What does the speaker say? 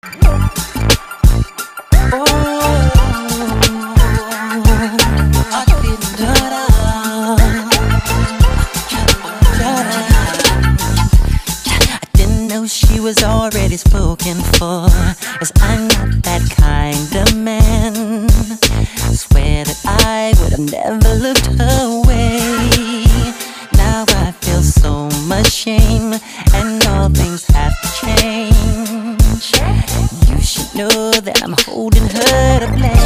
She was already spoken for, as I'm not that kind of man. Swear that I would have never looked her way. Now I feel so much shame, and all things have to change. You should know that I'm holding her to blame.